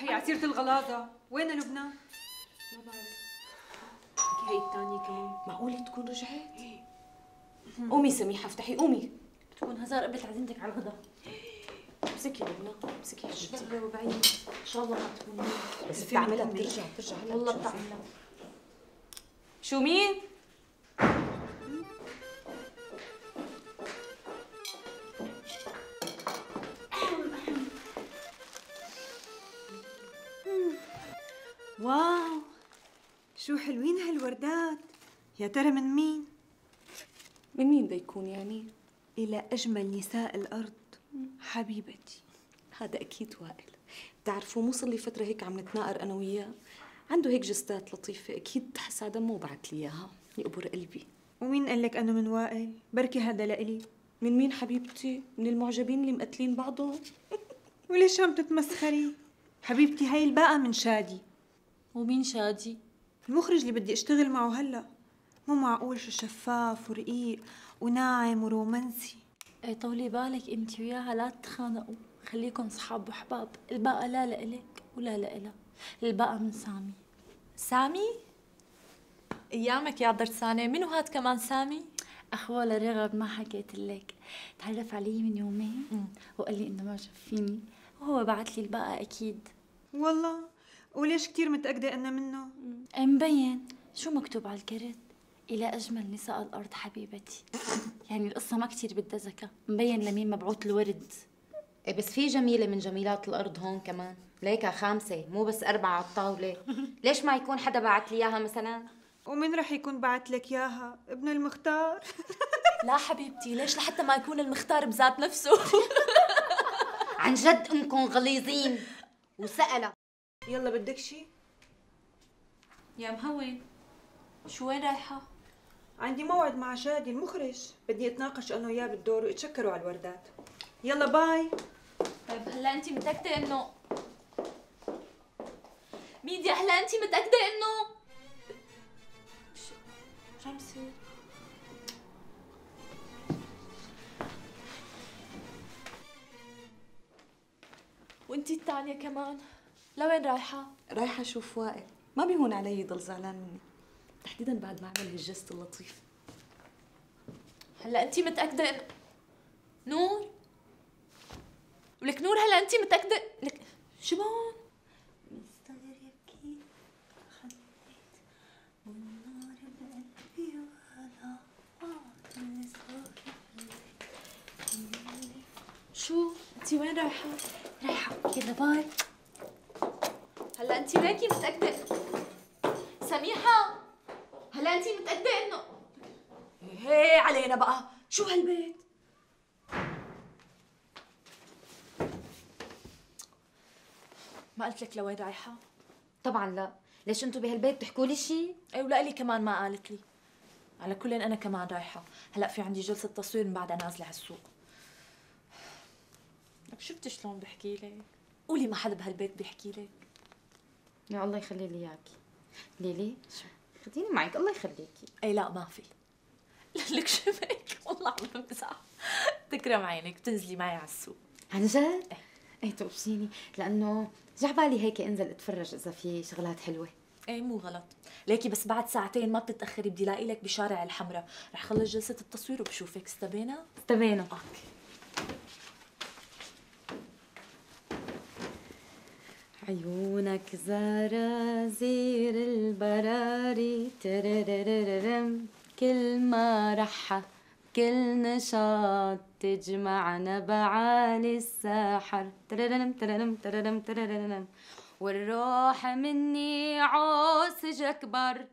صحيح على سيرة الغلاظة، وين لبنى؟ ما بعرف. هي الثانية كمان معقولة تكون رجعت؟ قومي سميحة افتحي قومي. تكون هزار قبلت عزيمتك على الغداء. امسكي لبنى امسكي حبيبتي. شبه وبعيد ان شاء الله ما تكون بس بتعملها بترجع هلا والله بتعملها. شو مين؟ واو شو حلوين هالوردات، يا ترى من مين؟ من مين بده يكون يعني؟ إلى أجمل نساء الأرض حبيبتي. هذا أكيد وائل. بتعرفوا مو صار لي فترة هيك عم نتناقر أنا وياه، عنده هيك جستات لطيفة، أكيد حسا دمه بعت لي إياها يقبر قلبي. ومين قال لك أنه من وائل؟ بركي هذا لإلي. من مين حبيبتي؟ من المعجبين اللي مقتلين بعضهم. وليش عم تتمسخري؟ حبيبتي هاي الباقة من شادي. ومين شادي؟ المخرج اللي بدي اشتغل معه هلا. مو معقول شو شفاف ورقيق وناعم ورومانسي. ايه طولي بالك انت وياها لا تتخانقوا، خليكم صحاب وحباب. الباقة لا لإلك ولا لإلها، الباقة من سامي. سامي؟ ايامك يا درسانة، منو هاد كمان سامي؟ اخوه لرغب ما حكيت لك، تعرف علي من يومين وقال لي انه معجب فيني وهو بعت لي الباقة اكيد. والله وليش كتير متأكدة أنه منه؟ مبين. شو مكتوب على الكرت؟ إلى أجمل نساء الأرض حبيبتي. يعني القصة ما كتير بدها ذكاء، مبين لمين مبعوث الورد. إيه بس في جميلة من جميلات الأرض هون كمان، ليكها 5 مو بس 4 على الطاولة. ليش ما يكون حدا بعت لي إياها مثلا؟ ومين رح يكون بعت لك ياها؟ ابن المختار؟ لا حبيبتي، ليش لحتى ما يكون المختار بذات نفسه. عن جد انكم غليظين. وسألة يلا بدك شي؟ يا مهون شو وين رايحة؟ عندي موعد مع شادي المخرج، بدي اتناقش انا وياه بالدور ويتشكروا على الوردات. يلا باي. طيب هلا انت متأكدة انه ميديا؟ هلا انت متأكدة انه شو عم يصير؟ وانتي الثانية كمان لوين رايحة؟ رايحة أشوف وائل، ما بيهون علي يضل زعلان مني، تحديدا بعد ما عمل هالجست اللطيف. هلا انتي متأكدة انه نور؟ ولك نور هلا انتي متأكدة؟ لك شو بون؟ مستغرب كيف خليت والنار بقلبي ولا عاطل شو؟ انتي وين رايحة؟ رايحة يلا باي. هلا انتي ليكي متأكدة؟ سميحة هلا انتي متأكدة انه هي علينا بقى، شو هالبيت؟ ما قلت لك لوين رايحة؟ طبعا لا. ليش انتم بهالبيت بتحكوا لي شيء؟ اي ولا لي كمان ما قالت لي. على كل انا كمان رايحة، هلا في عندي جلسة تصوير من بعدها نازلة على السوق. لك شفتي شلون بحكي لك؟ قولي ما حدا بهالبيت بيحكي لك. يا الله يخلي لي اياكي. ليلي شو خديني معك الله يخليكي. اي لا ما في. لك شو بك والله عم بمزح. تكرم عينك بتنزلي معي على السوق. عن جد؟ ايه توبشيني لانه جا بالي هيك انزل اتفرج اذا في شغلات حلوه. ايه مو غلط، ليكي بس بعد ساعتين ما بتتاخري بدي لاقي لك بشارع الحمراء، رح خلص جلسه التصوير وبشوفك. استبينا؟ استبينا. اوكي. عيونك زرازير البراري ترررررم، كل ما رحة كل نشاط تجمعنا بعالي الساحر ترررم ترررم ترررم ترررم، والروح مني عوسج أكبر.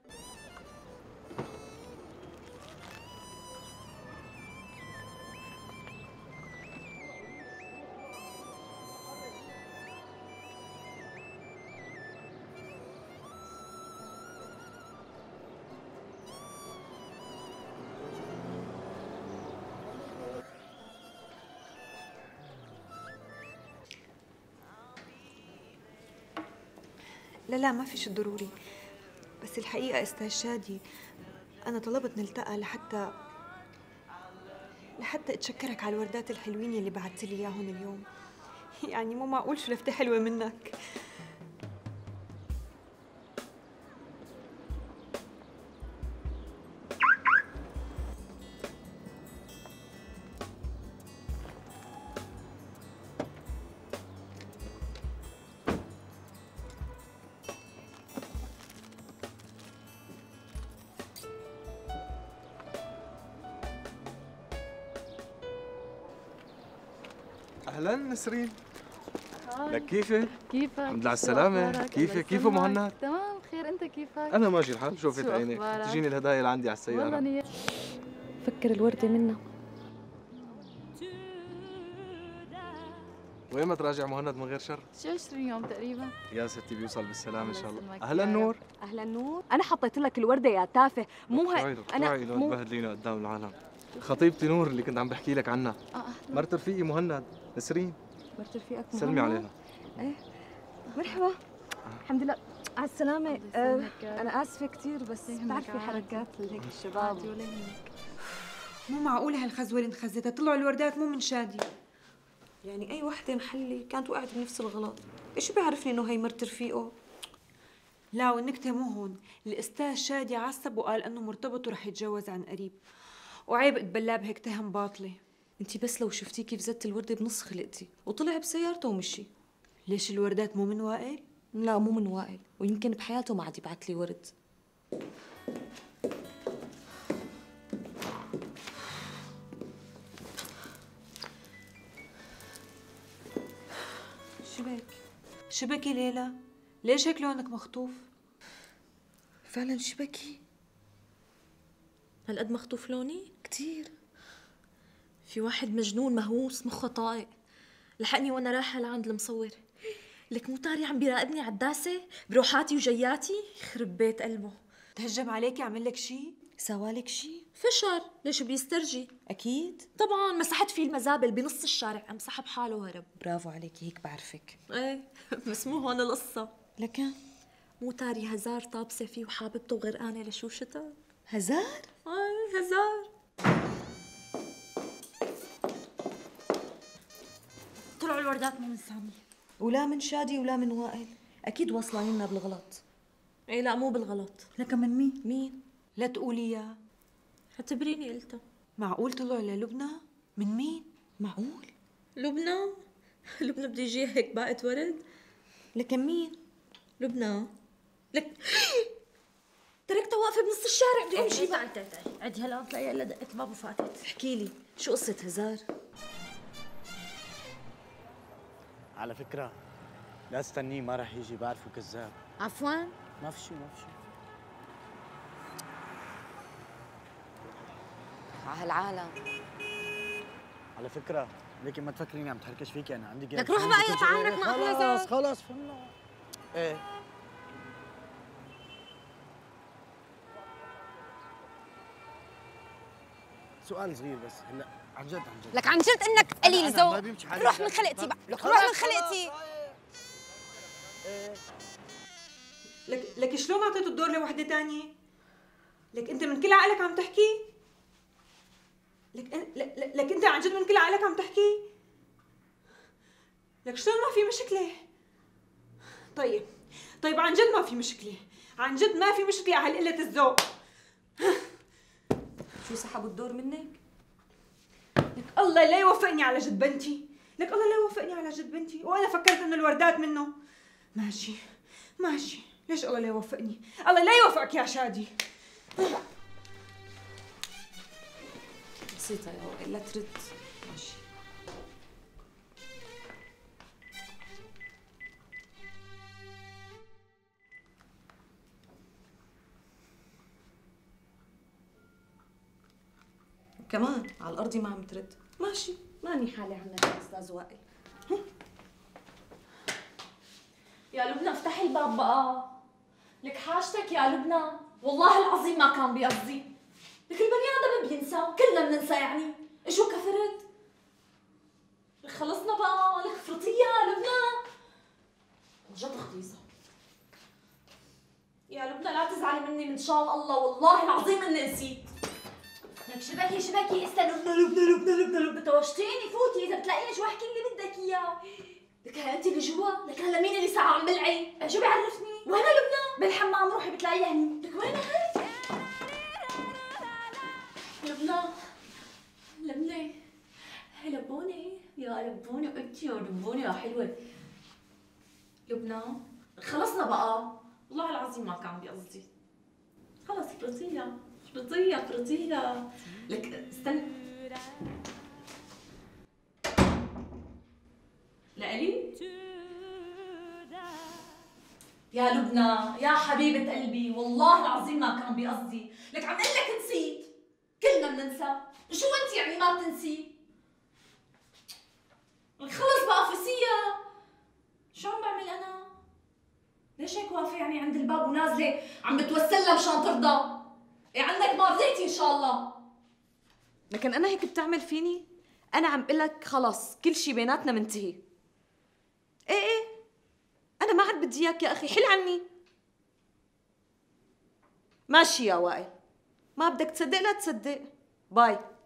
لا ما في شي ضروري، بس الحقيقة أستاذ شادي أنا طلبت نلتقى لحتى أتشكرك على الوردات الحلوين اللي بعثت لي إياهم اليوم. يعني مو معقول شو لفتة حلوة منك. اهلا نسرين. لك كيفك؟ كيفك؟ الحمد لله على السلامة. كيفك مهند؟ تمام بخير، انت كيفك؟ انا ماشي الحال. شوفت عينك تجيني الهدايا اللي عندي على السيارة. والله نية. فكر الوردة منا. وين ما تراجع مهند من غير شر؟ شي 20 يوم تقريبا. يا ستي بيوصل بالسلامة ان شاء الله. يسلمك اهلا يا رب. نور. اهلا نور، انا حطيت لك الورده يا تافه. مو هي انا مو تبهدلينا قدام العالم. خطيبتي نور اللي كنت عم بحكي لك عنها. مرت رفيقي مهند. نسرين مرت رفيقك مهند. سلمي عليها. ايه مرحبا. الحمد لله على السلامة. أنا آسفة كثير بس بتعرفي حركات هيك الشباب. مو معقولة هالخزوة اللي انخزتها، طلعوا الوردات مو من شادي. يعني أي وحدة محلي كانت وقعت بنفس الغلط، إيش بيعرفني إنه هي مرت رفيقه؟ لا والنكتة مو هون، الأستاذ شادي عصب وقال إنه مرتبط ورح يتجوز عن قريب، وعيب اتبلاه بهيك تهم باطلة. أنتِ بس لو شفتيه كيف زدت الوردة بنص خلقتي، وطلع بسيارته ومشي. ليش الوردات مو من وائل؟ لا مو من وائل، ويمكن بحياته ما عاد يبعث لي ورد. شبك؟ شبكي ليلى؟ ليش هيك لونك مخطوف؟ فعلا شبكي؟ هالقد مخطوف لوني؟ كتير. في واحد مجنون مهووس مخه طايق، لحقني وانا رايحه لعند المصور. لك مو طاري عم بيراقبني عالداسه بروحاتي وجياتي، يخرب بيت قلبه. تهجم عليكي عمل لك شيء؟ سوالك شيء؟ فشر، ليش بيسترجي؟ أكيد. طبعا مسحت فيه المزابل بنص الشارع، قام سحب حاله وهرب. برافو عليكي، هيك بعرفك. ايه بس مو هون القصة. لكن مو طاري هزار طابسة فيه وحاببته وغرقانة لشوشتها. هزار؟ ايه هزار. طلعوا الوردات مو من سامي. ولا من شادي ولا من وائل، أكيد واصلين لنا بالغلط. ايه لا مو بالغلط. لكن من مين؟ مين؟ لا تقولي يا. اعتبريني قلتها. معقول طلعوا للبنى؟ من مين؟ معقول؟ لبنى؟ لبنى بده يجي هيك باقة ورد؟ لكن مين؟ لبنى لك تركتها واقفة بنص الشارع، بدي امشي. تعي عدي هلا تلاقيها الا دقت باب وفاتت. احكي لي شو قصة هزار؟ على فكرة لا استنيه، ما رح يجي، بعرفه كذاب. عفوا ما في شيء ما في شيء. عالعالم. على فكرة ليكي ما تفكريني عم تحركش فيكي، أنا عندي لك روح بقى يتعارك مع هزار. خلاص فهمنا. ايه سؤال صغير بس هلا عن جد عن جد. لك عن جد انك قليل ذوق. روح من لك خلقتي بقى، لك روح من خلقتي. لك شلون اعطيت الدور لوحدة تانية؟ لك انت من كل عقلك عم تحكي؟ لك انت عن جد من كل عقلك عم تحكي؟ لك شلون ما في مشكلة؟ طيب عن جد ما في مشكلة، عن جد ما في مشكلة على هالقلة الذوق. شو سحبوا الدور منك؟ لك الله لا يوفقني على جد بنتي، لك الله لا يوفقني على جد بنتي، وانا فكرت انه الوردات منه. ماشي، ليش الله لا يوفقني؟ الله لا يوفقك يا شادي. بسيطة يا وائل، لا ترد. ماشي. كمان على الأرض ما عم ترد. ماشي، ماني حالي عنك يا أستاذ وائل. يا لبنى افتحي الباب بقى. لك حاجتك يا لبنى، والله العظيم ما كان بقصدي. لك البني ادم بينسى، كلنا بننسى يعني، شو كفرت؟ لك خلصنا بقى، لك فرطية يا لبنى. جد خبيصة. يا لبنى لا تزعلي مني من شان الله، والله العظيم اني نسيت. لك شبكي استنى. لبنى توشتيني، فوتي اذا بتلاقيني شو احكي اللي بدك اياه. لك هلا انت اللي جوا، لك هلا مين اللي ساعة عم بلعي؟ شو بيعرفني؟ وين لبنى؟ بالحمام روحي بتلاقيها هني. لك وين هي؟ لبنى لبوني يا لبوني انت يا لبوني يا حلوة. لبنى خلصنا بقى، والله العظيم ما كان بقصدي. خلص فرطيها. لك استنى. لإلي؟ يا لبنى يا حبيبة قلبي، والله العظيم ما كان بقصدي، لك عم اقول لك نسيت. كلنا بننسى، شو انت يعني ما بتنسي؟ خلص بقى فسية. شو عم بعمل انا؟ ليش هيك واقفة يعني عند الباب ونازلة عم بتوسلها مشان ترضى؟ إيه عنك ما رضيتي ان شاء الله. لكن انا هيك بتعمل فيني؟ انا عم قلك خلص كل شي بيناتنا منتهي. ايه انا ما عاد بدي اياك يا اخي، حل عني. ماشي يا وائل، ما بدك تصدق لا تصدق. باي.